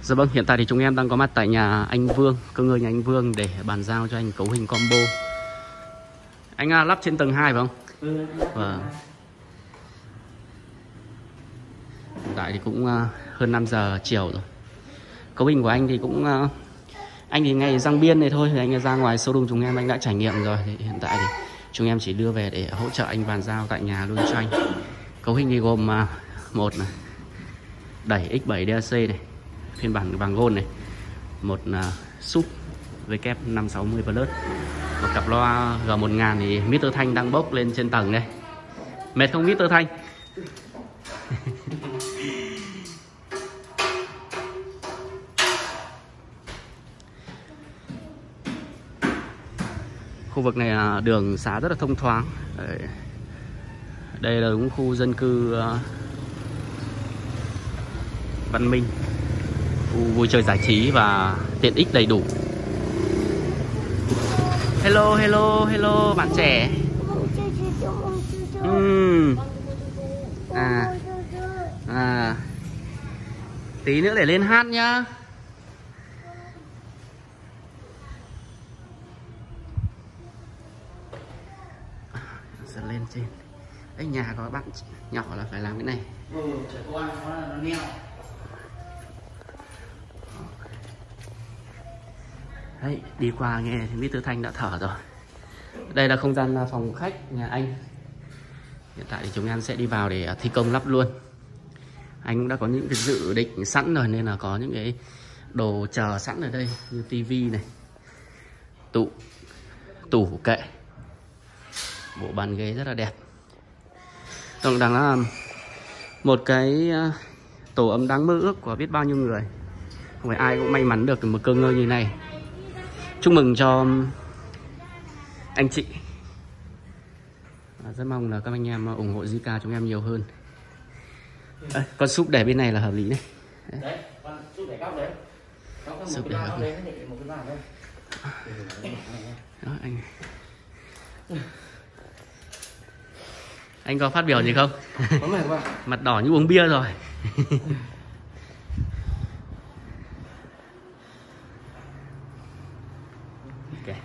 Dạ vâng, hiện tại thì chúng em đang có mặt tại nhà anh Vương, cơ ngơi nhà anh Vương để bàn giao cho anh cấu hình combo. Anh lắp trên tầng 2 phải không? Vâng. Hiện tại thì cũng hơn 5 giờ chiều rồi. Cấu hình của anh thì cũng anh thì ngay Giang Biên này thôi, thì anh ra ngoài showroom chúng em anh đã trải nghiệm rồi. Thì hiện tại thì chúng em chỉ đưa về để hỗ trợ anh bàn giao tại nhà luôn cho anh. Cấu hình thì gồm một này, đẩy X7 DAC này, phiên bản vàng gold này, một sub WK560 Plus, một cặp loa G1000 thì Mr. Thanh đang bốc lên trên tầng đây. Mệt không Mr. Thanh? Khu vực này là đường xá rất là thông thoáng. Đây là đúng khu dân cư văn minh, khu vui chơi giải trí và tiện ích đầy đủ. Hello, hello, hello bạn trẻ. Tí nữa để lên hát nhá. Giờ lên trên. Đấy, nhà có bạn nhỏ là phải làm cái này. Trẻ con nó neo. Đấy, đi qua nghe thì Mr. Thanh đã thở rồi. Đây là không gian phòng khách nhà anh. Hiện tại thì chúng em sẽ đi vào để thi công lắp luôn. Anh cũng đã có những cái dự định sẵn rồi, nên là có những cái đồ chờ sẵn ở đây, như tivi này, tủ kệ, bộ bàn ghế rất là đẹp. Tổng đẳng là một cái tổ ấm đáng mơ ước của biết bao nhiêu người. Không phải ai cũng may mắn được một cơ ngơi như này. Chúc mừng cho anh chị. Rất mong là các anh em ủng hộ Zika chúng em nhiều hơn. Con súp để bên này là hợp lý đấy. Đấy, con súp để góc đấy. Súp để góc đấy. Một cái bàn đây. Đó, anh có phát biểu gì không? Mặt đỏ như uống bia rồi. Okay.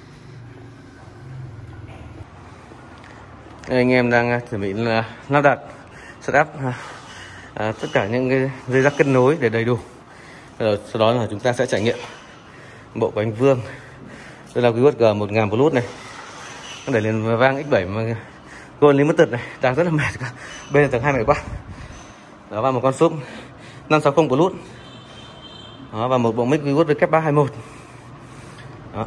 Anh em đang chuẩn bị lắp đặt setup tất cả những cái dây rắc kết nối để đầy đủ. Sau đó là chúng ta sẽ trải nghiệm bộ của anh Vương. Đây là cái G1000 Plus này, nó để lên vang X7 mà Gold Limited này, đang rất là mệt. Bên là tầng 2 mệt quá. Đó, và một con súp 560 Plus. Đó, và một bộ mic Viwood WK321. Đó.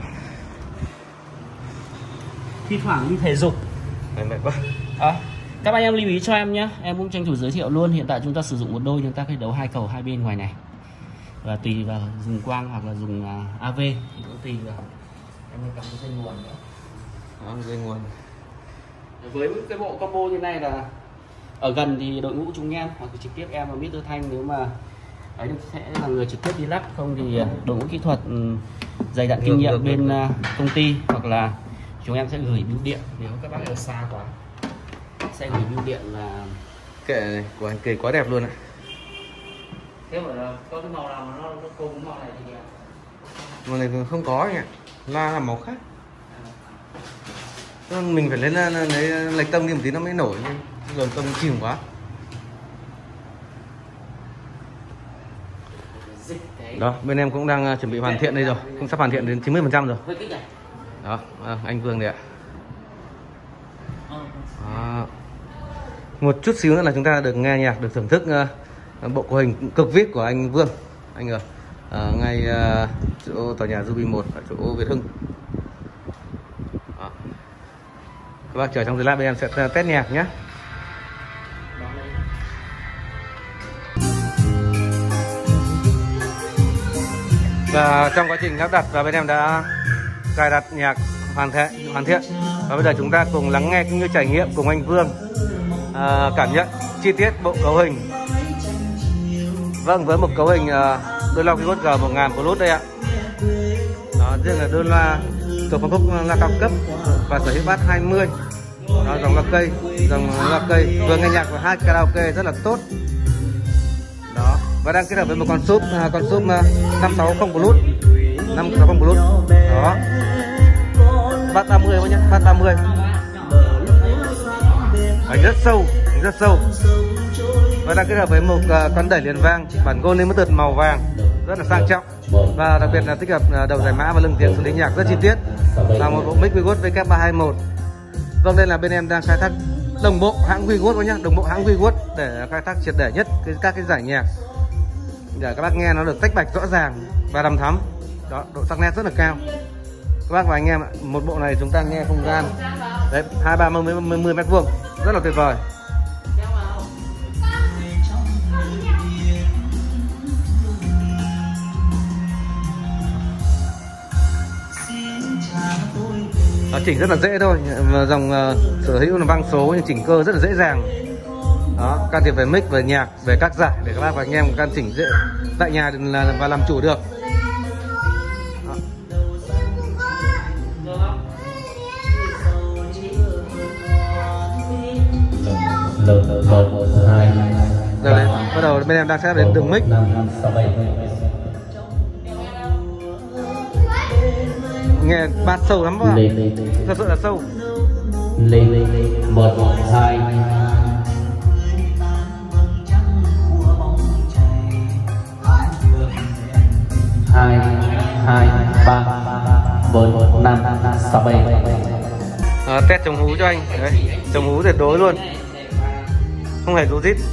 Thi thoảng đi thể dục. Mệt quá. Các anh em lưu ý cho em nhé. Em cũng tranh thủ giới thiệu luôn. Hiện tại chúng ta sử dụng một đôi, chúng ta có thể đấu 2 cầu hai bên ngoài này. Và tùy vào dùng quang hoặc là dùng AV thì cũng tùy vào. Em cầm cái dây nguồn nữa. Đó, dây nguồn. Với cái bộ combo như này là ở gần thì đội ngũ chúng em hoặc trực tiếp em và Mr. Thanh, nếu mà ấy sẽ là người trực tiếp đi lắp, không thì đội ngũ kỹ thuật dày dặn kinh nghiệm bên công ty, hoặc là chúng em sẽ gửi bưu điện nếu các bác ở xa quá, sẽ gửi bưu điện là Kệ này của anh Kỳ quá đẹp luôn ạ. thế mà có cái màu nào mà nó cùng màu này thì Màu này không có anh ạ, là màu khác. Mình phải lên lấy lệch tông đi một tí nó mới nổi, lồng tông chìm quá. Đó, bên em cũng đang chuẩn bị hoàn thiện đây rồi, cũng sắp hoàn thiện đến 90% rồi. Đó, anh Vương đây ạ. Đó. Một chút xíu nữa là chúng ta được nghe nhạc, được thưởng thức bộ cấu hình cực VIP của anh Vương. Anh ở ngay chỗ tòa nhà Ruby 1 ở chỗ Việt Hưng. Đó. Các bác chờ trong giây lát bên em sẽ test nhạc nhé. Và trong quá trình lắp đặt và bên em đã cài đặt nhạc hoàn thiện. Và bây giờ chúng ta cùng lắng nghe cũng như trải nghiệm cùng anh Vương cảm nhận chi tiết bộ cấu hình. Vâng, với một cấu hình đôi loa Viwood G1000 Plus đây ạ. Đó, riêng là đôi loa thuộc phân khúc loa cao cấp và sở hữu bass 20. Đó, dòng loa cây vừa nghe nhạc và hát karaoke rất là tốt. Đó, và đang kết hợp với một con súp 560 Bluetooth, 560 Bluetooth đó, bass 30 nhé, bass 30, ảnh rất sâu, và đang kết hợp với một con đẩy liền vang bản Gold Limited màu vàng rất là sang trọng, và đặc biệt là tích hợp đầu giải mã và lưng tiếng xử lý nhạc rất chi tiết, là một bộ mic Wigood WK321. Vâng, đây là bên em đang khai thác đồng bộ hãng Wigood nhé, đồng bộ hãng Wigood để khai thác triệt để nhất các cái giải nhạc để các bác nghe nó được tách bạch rõ ràng và đầm thắm đó, độ sắc nét rất là cao các bác và anh em ạ. Một bộ này chúng ta nghe không gian đấy 20-30 mét vuông rất là tuyệt vời. Chỉnh rất là dễ thôi, dòng sở hữu là vang số nhưng chỉnh cơ rất là dễ dàng đó, can thiệp về mic, về nhạc, về các giải để các bác và anh em can chỉnh dễ tại nhà và làm chủ được. Giờ đây, bắt đầu bên em đang sẽ đến đường mic. Nghe bass sâu lắm các bạn, thật sự là sâu. 1 2 2 2 3 4 5 6 7. Test chống hú cho anh. Đấy, chống hú tuyệt đối luôn, không hề rú rít.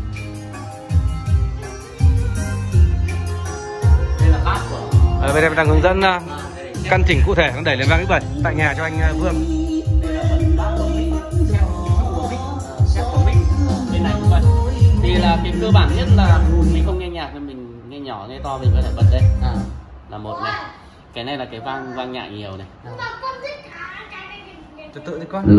Bên em đang hướng dẫn căn chỉnh cụ thể con đẩy lên vang X7 tại nhà cho anh Vương. Thì là cái cơ bản nhất là mình không nghe nhạc nên mình nghe nhỏ nghe to mình có thể bật đây là một này, cái này là cái vang nhại nhiều này. Tự tự đi con.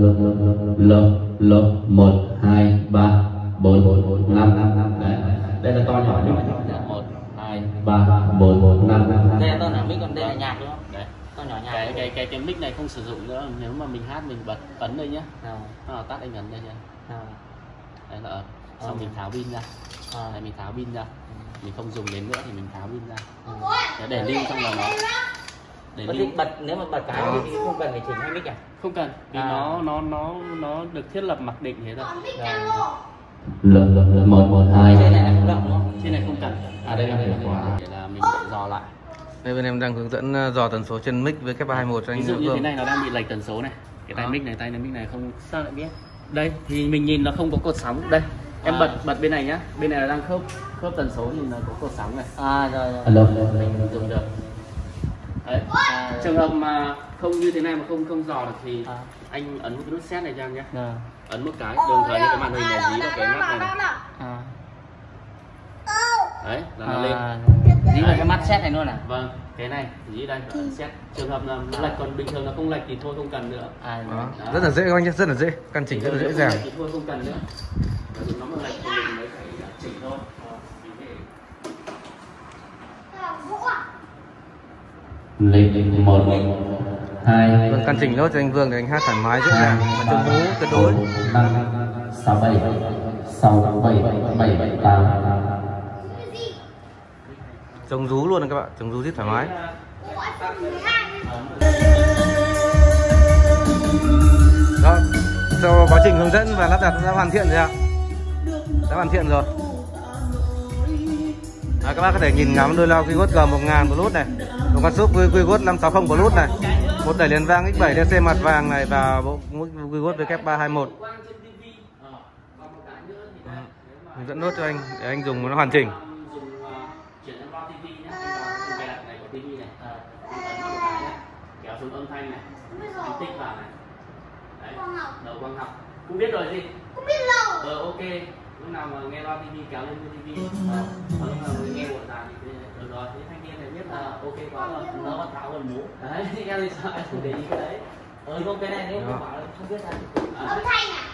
L 1 2 3 4 5. Đây là to nhỏ nhất. 1 2 3 4 5. Đây là to nhỏ mic, còn đây là nhạc đúng không? Đấy. To nhỏ nhạc. Cái mic này không sử dụng nữa, nếu mà mình hát mình bật ấn đây nhá. Nó tắt anh ấn đây nhá. Đấy là xong mình tháo pin ra. Đấy, mình tháo pin ra. Mình không dùng đến nữa thì mình tháo pin ra. Để lưu trong vào nó. Để bật nếu mà bật cái thì không cần phải chỉnh hai mic à? Không cần, vì nó được thiết lập mặc định thế thôi. L 1 2. Trên này là không động đúng không? Trên này không cần. Đây là để là mình sẽ dò lại. Đây bên em đang hướng dẫn dò tần số trên mic với WK321 cho anh. Ví dụ như Vương. thế này nó đang bị lệch tần số này. Cái tay mic này không sao lại biết. Đây thì mình nhìn nó không có cột sóng. Đây, em bật bên này nhá. Bên này là đang khớp tần số thì nó có cột sóng này. Rồi. Mình dùng được. Đấy. Trường hợp mà không như thế này mà không dò được thì anh ấn một cái nút set này cho em nhé. Ấn một cái, đồng thời như cái màn hình này dí vào cái mắt này. Đấy, là nó lên. Dí vào cái mắt set này luôn à? Vâng, cái này dí đây, ấn set. Trường hợp là lệch, còn bình thường nó không lệch thì thôi không cần nữa. Đó. Rất là dễ các anh nhé, rất là dễ, căn chỉnh rất là dễ dàng. Thì thôi không cần nữa. Nó mà lệch thì mình mới phải chỉnh thôi. Lên 1 2. Vâng, căn chỉnh nốt cho anh Vương để anh hát thoải mái dễ dàng và chống hú tuyệt đối. 5 6 7 6 7 7 8. Chống rú luôn các bạn, chống rú rất thoải mái. Đó, sau quá trình hướng dẫn và lắp đặt đã hoàn thiện rồi ạ. Đã hoàn thiện rồi. Các bác có thể nhìn ngắm đôi loa Wigood G1000 Bluetooth này, một con súp Wigood 560 Bluetooth này, một đẩy liền vang X7 DC mặt vàng này và bộ Wigood WK321. Hướng dẫn nốt cho anh để anh dùng nó hoàn chỉnh. Kéo xuống âm thanh này, anh tích vào này. Đấy, đầu quang học. Không biết rồi gì? Không biết đâu. Ok. Lúc nào mà nghe loa TV kéo lên TV, lúc nào người nghe bộ đàn thì được rồi, thế thanh niên này biết là ok quá rồi, nó bắt tháo gần mũ. Đấy, em thì sao em không để ý cái đấy. Không, cái này nếu không bảo là không biết sao. Âm thanh à?